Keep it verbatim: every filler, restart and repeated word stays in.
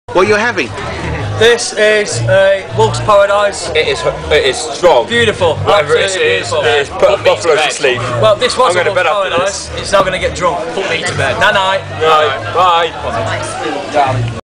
What are you having? This is a Wolf's Paradise. It is, it is strong. Beautiful. Whatever it is, Beautiful. it is put a buffalo to sleep. Well, this was I'm a going to Wolf's bed after Paradise. this. It's now going to get drunk. Put me to bed. Night night. Right, bye.